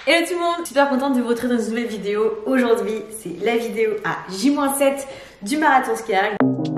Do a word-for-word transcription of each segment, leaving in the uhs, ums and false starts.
Hello tout le monde, super contente de vous retrouver dans une nouvelle vidéo. Aujourd'hui, c'est la vidéo à J moins sept du marathon ski erg.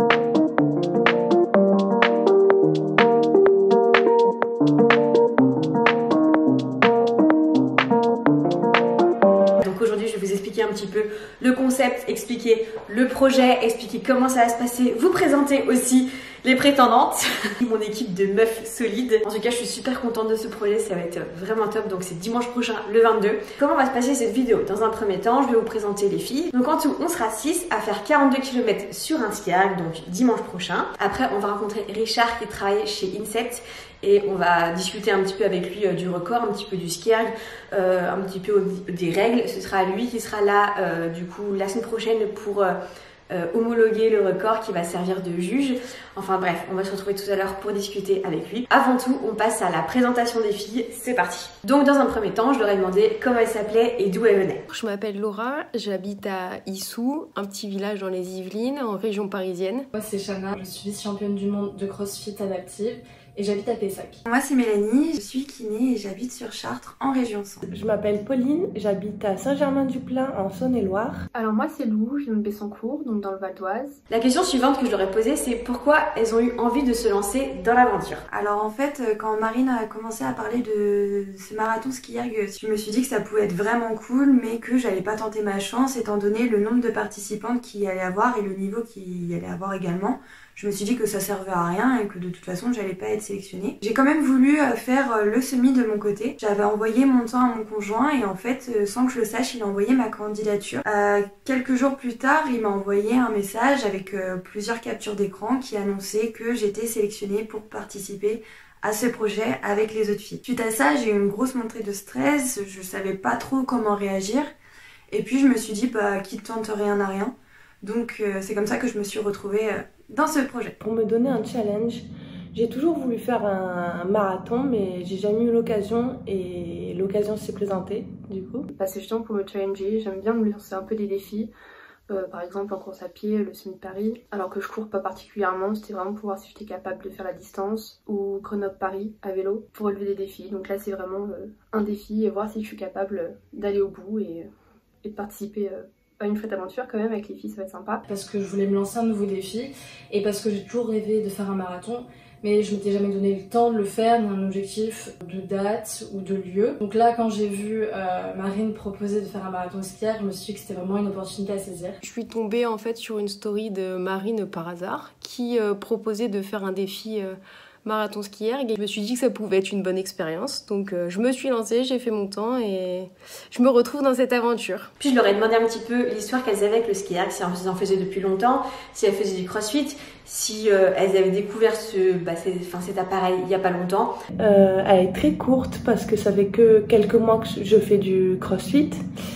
Donc aujourd'hui, je vais vous expliquer un petit peu le concept, expliquer le projet, expliquer comment ça va se passer, vous présenter aussi les prétendantes, mon équipe de meufs solides. En tout cas, je suis super contente de ce projet, ça va être vraiment top. Donc c'est dimanche prochain, le vingt-deux. Comment va se passer cette vidéo? Dans un premier temps, je vais vous présenter les filles. Donc en tout, on sera six à faire quarante-deux kilomètres sur un ski erg, donc dimanche prochain. Après, on va rencontrer Richard qui travaille chez Insect et on va discuter un petit peu avec lui euh, du record, un petit peu du ski erg, euh, un petit peu des règles. Ce sera lui qui sera là euh, du coup la semaine prochaine pour euh, Euh, homologuer le record qui va servir de juge. Enfin bref, on va se retrouver tout à l'heure pour discuter avec lui. Avant tout, on passe à la présentation des filles. C'est parti. Donc dans un premier temps, je leur ai demandé comment elles s'appelaient et d'où elles venaient. Je m'appelle Laura, j'habite à Issou, un petit village dans les Yvelines, en région parisienne. Moi c'est Chana, je suis vice-championne du monde de CrossFit adaptive et j'habite à Pessac. Moi c'est Mélanie, je suis kiné et j'habite sur Chartres en région centre. Je m'appelle Pauline, j'habite à Saint-Germain-du-Plain en Saône-et-Loire. Alors moi c'est Lou, je viens de Bessancourt, donc dans le Val d'Oise. La question suivante que je leur ai posée, c'est pourquoi elles ont eu envie de se lancer dans l'aventure. Alors en fait, quand Marine a commencé à parler de ce marathon ski erg, je me suis dit que ça pouvait être vraiment cool, mais que j'allais pas tenter ma chance étant donné le nombre de participantes qu'il y allait avoir et le niveau qu'il y allait avoir également. Je me suis dit que ça servait à rien et que de toute façon j'allais pas être sélectionnée. J'ai quand même voulu faire le semi de mon côté. J'avais envoyé mon temps à mon conjoint et en fait sans que je le sache il a envoyé ma candidature. Euh, quelques jours plus tard il m'a envoyé un message avec euh, plusieurs captures d'écran qui annonçaient que j'étais sélectionnée pour participer à ce projet avec les autres filles. Suite à ça j'ai eu une grosse montée de stress, je savais pas trop comment réagir et puis je me suis dit bah qui tente rien n'a rien. Donc euh, c'est comme ça que je me suis retrouvée euh, dans ce projet. Pour me donner un challenge, j'ai toujours voulu faire un, un marathon mais j'ai jamais eu l'occasion et l'occasion s'est présentée du coup. Bah, c'est justement pour me challenger, j'aime bien me lancer un peu des défis. Euh, par exemple en course à pied, le semi de Paris, alors que je cours pas particulièrement, c'était vraiment pour voir si j'étais capable de faire la distance, ou Grenoble-Paris à vélo, pour relever des défis. Donc là c'est vraiment euh, un défi et voir si je suis capable d'aller au bout et, et de participer euh, à une chouette aventure quand même avec les filles, ça va être sympa. Parce que je voulais me lancer un nouveau défi et parce que j'ai toujours rêvé de faire un marathon, mais je m'étais jamais donné le temps de le faire, ni un objectif de date ou de lieu. Donc là quand j'ai vu euh, Marine proposer de faire un marathon ski erg, je me suis dit que c'était vraiment une opportunité à saisir. Je suis tombée en fait sur une story de Marine par hasard qui euh, proposait de faire un défi euh, marathon ski erg et je me suis dit que ça pouvait être une bonne expérience. Donc euh, je me suis lancée, j'ai fait mon temps et je me retrouve dans cette aventure. Puis je leur ai demandé un petit peu l'histoire qu'elles avaient avec le ski erg, si elles en faisaient depuis longtemps, si elles faisaient du crossfit, si euh, elles avaient découvert ce, bah, ces, enfin, cet appareil il n'y a pas longtemps. Euh, elle est très courte parce que ça fait que quelques mois que je fais du crossfit.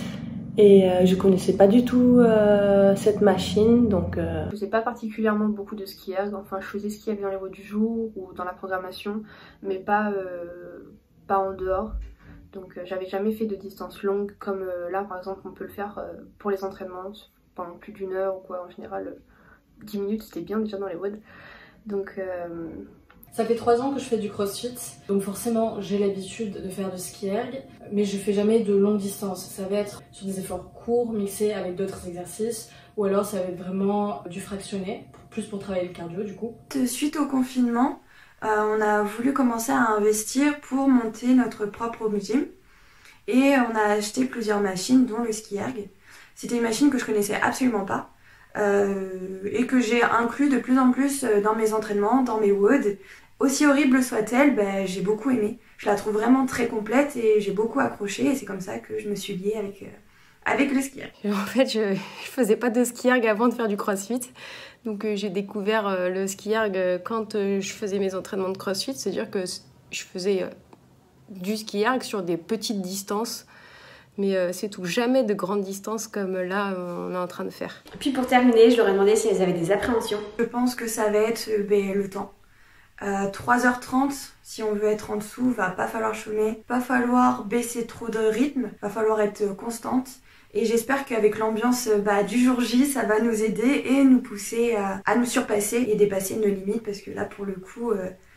Et euh, je connaissais pas du tout euh, cette machine, donc... Euh... Je faisais pas particulièrement beaucoup de ski erg, enfin je faisais ski erg dans les voies du jour ou dans la programmation, mais pas, euh, pas en dehors. Donc euh, j'avais jamais fait de distance longue comme euh, là par exemple on peut le faire euh, pour les entraînements pendant plus d'une heure ou quoi, en général euh, dix minutes c'était bien déjà dans les W O D. Donc... Euh, Ça fait trois ans que je fais du crossfit, donc forcément j'ai l'habitude de faire du ski erg, mais je fais jamais de longue distance. Ça va être sur des efforts courts mixés avec d'autres exercices, ou alors ça va être vraiment du fractionné, plus pour travailler le cardio du coup. Suite au confinement, euh, on a voulu commencer à investir pour monter notre propre gym et on a acheté plusieurs machines dont le ski erg. C'était une machine que je connaissais absolument pas. Euh, et que j'ai inclus de plus en plus dans mes entraînements, dans mes W O D. Aussi horrible soit-elle, ben, j'ai beaucoup aimé. Je la trouve vraiment très complète et j'ai beaucoup accroché et c'est comme ça que je me suis liée avec, euh, avec le ski erg. En fait, je, je faisais pas de ski erg avant de faire du crossfit. Donc euh, j'ai découvert euh, le ski erg quand euh, je faisais mes entraînements de crossfit. C'est-à-dire que je faisais euh, du ski erg sur des petites distances. Mais euh, c'est tout, jamais de grandes distances comme là on est en train de faire. Puis pour terminer, je leur ai demandé si elles avaient des appréhensions. Je pense que ça va être euh, ben, le temps. Euh, trois heures trente, si on veut être en dessous, va pas falloir chômer, pas falloir baisser trop de rythme, va falloir être constante. Et j'espère qu'avec l'ambiance bah, du jour J, ça va nous aider et nous pousser à, à nous surpasser et dépasser nos limites parce que là pour le coup, euh,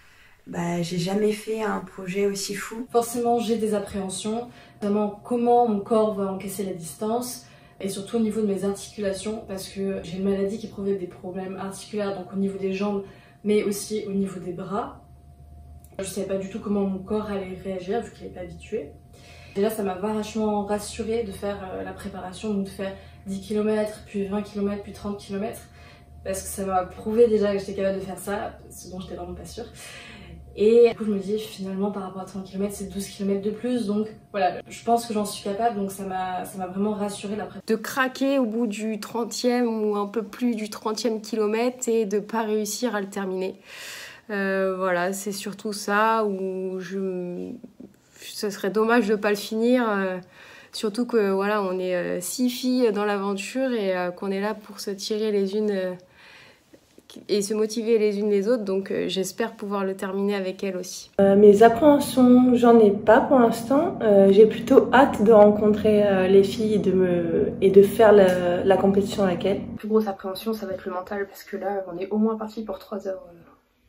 bah j'ai jamais fait un projet aussi fou. Forcément, j'ai des appréhensions, notamment comment mon corps va encaisser la distance et surtout au niveau de mes articulations parce que j'ai une maladie qui provoque des problèmes articulaires, donc au niveau des jambes mais aussi au niveau des bras. Je savais pas du tout comment mon corps allait réagir vu qu'il n'est pas habitué. Et là, ça m'a vachement rassurée de faire euh, la préparation, donc de faire dix kilomètres, puis vingt kilomètres, puis trente kilomètres. Parce que ça m'a prouvé déjà que j'étais capable de faire ça, ce dont j'étais vraiment pas sûre. Et du coup, je me dis finalement par rapport à trente kilomètres, c'est douze kilomètres de plus. Donc voilà, je pense que j'en suis capable, donc ça m'a ça m'a vraiment rassurée la préparation. De craquer au bout du trentième ou un peu plus du trentième kilomètre et de pas réussir à le terminer. Euh, voilà, c'est surtout ça où je... ce serait dommage de pas le finir. Euh, surtout que voilà, on est euh, six filles dans l'aventure et euh, qu'on est là pour se tirer les unes euh, et se motiver les unes les autres. Donc euh, j'espère pouvoir le terminer avec elles aussi. Euh, mes appréhensions, j'en ai pas pour l'instant. Euh, j'ai plutôt hâte de rencontrer euh, les filles et de, me... et de faire la, la compétition avec elles. La plus grosse appréhension, ça va être le mental parce que là, on est au moins parti pour trois heures. Euh...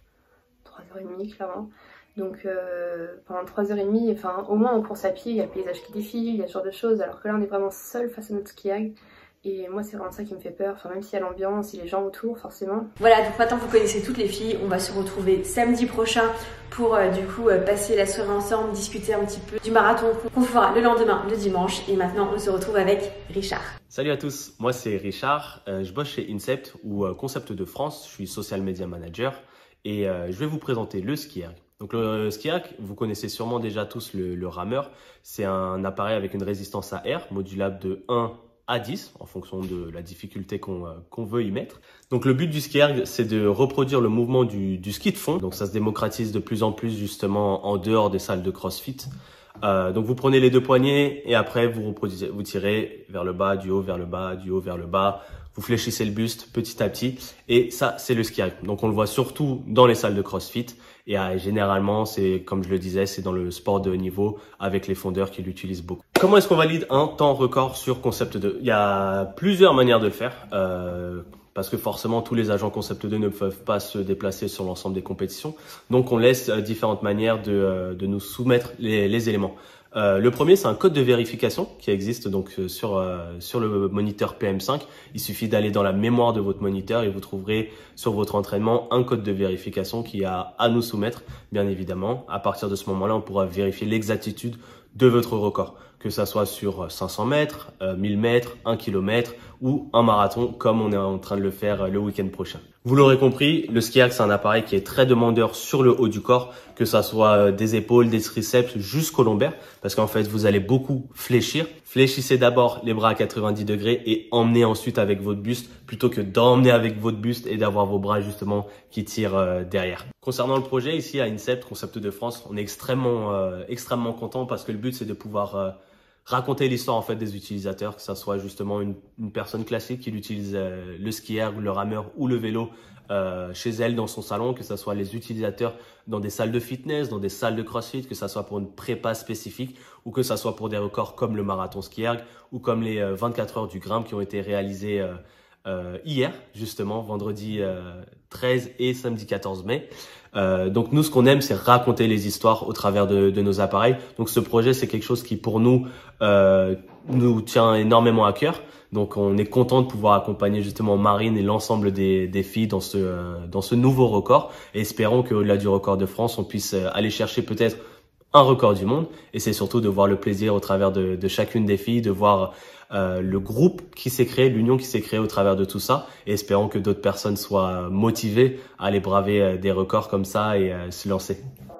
trois heures trente clairement. Donc euh, pendant trois heures trente, enfin au moins en course à pied, il y a le paysage qui défile, il y a ce genre de choses, alors que là on est vraiment seul face à notre ski erg. Et moi c'est vraiment ça qui me fait peur, enfin même s'il y a l'ambiance et les gens autour forcément. Voilà, donc maintenant vous connaissez toutes les filles, on va se retrouver samedi prochain pour euh, du coup euh, passer la soirée ensemble, discuter un petit peu du marathon qu'on fera le lendemain, le dimanche. Et maintenant on se retrouve avec Richard. Salut à tous, moi c'est Richard, euh, je bosse chez Incept ou euh, Concept de France, je suis social media manager. Et euh, je vais vous présenter le ski erg. Donc le ski erg, vous connaissez sûrement déjà tous le, le rameur. C'est un appareil avec une résistance à air modulable de un à dix en fonction de la difficulté qu'on euh, qu'on veut y mettre. Donc le but du ski erg, c'est de reproduire le mouvement du, du ski de fond. Donc ça se démocratise de plus en plus justement en dehors des salles de CrossFit. Euh, donc vous prenez les deux poignets et après vous reproduisez, vous tirez vers le bas, du haut vers le bas, du haut vers le bas. Vous fléchissez le buste petit à petit et ça c'est le ski erg. Donc on le voit surtout dans les salles de CrossFit et euh, généralement c'est comme je le disais c'est dans le sport de haut niveau avec les fondeurs qui l'utilisent beaucoup. Comment est-ce qu'on valide un temps record sur Concept deux? Il y a plusieurs manières de le faire euh, parce que forcément tous les agents Concept deux ne peuvent pas se déplacer sur l'ensemble des compétitions. Donc on laisse euh, différentes manières de, euh, de nous soumettre les, les éléments. Euh, le premier, c'est un code de vérification qui existe donc euh, sur euh, sur le moniteur P M cinq. Il suffit d'aller dans la mémoire de votre moniteur et vous trouverez sur votre entraînement un code de vérification qui a à nous soumettre, bien évidemment. À partir de ce moment-là, on pourra vérifier l'exactitude de votre record, que ça soit sur cinq cents mètres, euh, mille mètres, un kilomètre ou un marathon comme on est en train de le faire le week-end prochain. Vous l'aurez compris, le ski erg c'est un appareil qui est très demandeur sur le haut du corps, que ça soit des épaules, des triceps jusqu'au lombaire, parce qu'en fait vous allez beaucoup fléchir. Fléchissez d'abord les bras à quatre-vingt-dix degrés et emmenez ensuite avec votre buste, plutôt que d'emmener avec votre buste et d'avoir vos bras justement qui tirent euh, derrière. Concernant le projet ici à Incept, Concept de France, on est extrêmement euh, extrêmement content parce que le but c'est de pouvoir euh, raconter l'histoire en fait des utilisateurs, que ça soit justement une, une personne classique qui utilise euh, le ski erg, le rameur ou le vélo euh, chez elle dans son salon, que ça soit les utilisateurs dans des salles de fitness, dans des salles de CrossFit, que ça soit pour une prépa spécifique ou que ça soit pour des records comme le marathon ski erg ou comme les euh, vingt-quatre heures du Grimpe qui ont été réalisés euh, euh, hier justement, vendredi euh, treize et samedi quatorze mai. Euh, donc nous, ce qu'on aime, c'est raconter les histoires au travers de, de nos appareils. Donc ce projet, c'est quelque chose qui pour nous euh, nous tient énormément à cœur. Donc on est content de pouvoir accompagner justement Marine et l'ensemble des, des filles dans ce euh, dans ce nouveau record. Et espérons qu'au-delà du record de France, on puisse aller chercher peut-être un record du monde. Et c'est surtout de voir le plaisir au travers de, de chacune des filles, de voir euh, le groupe qui s'est créé, l'union qui s'est créée au travers de tout ça. Et espérons que d'autres personnes soient motivées à aller braver euh, des records comme ça et euh, se lancer.